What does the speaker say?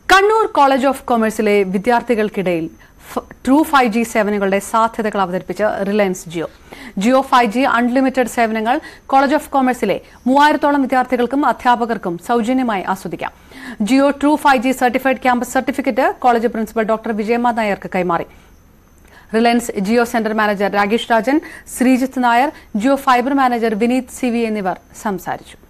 Kannur College of Commerceല വിദ്യാർത്ഥികൾക്കിടയിൽ True 5G സേവനങ്ങളുടെ സാധ്യതകൾ അവതരിപ്പിച്ച Reliance Jio 5G അൺലിമിറ്റഡ് സേവനങ്ങൾ കോളേജ് ഓഫ് കൊമേഴ്സിലെ 3000ഓളം വിദ്യാർത്ഥികൾക്കും അധ്യാപകർക്കും സൗജന്യമായി ആസ്വദിക്കാം. Jio True 5G certified campus certificate college principal doctor Vijayamma നായർക്ക് കൈമാറി. Reliance Jio centre manager Rakesh Rajan, Sreejith Nair, Jio fibre manager Vineeth CV എന്നിവർ സംസാരിച്ചു.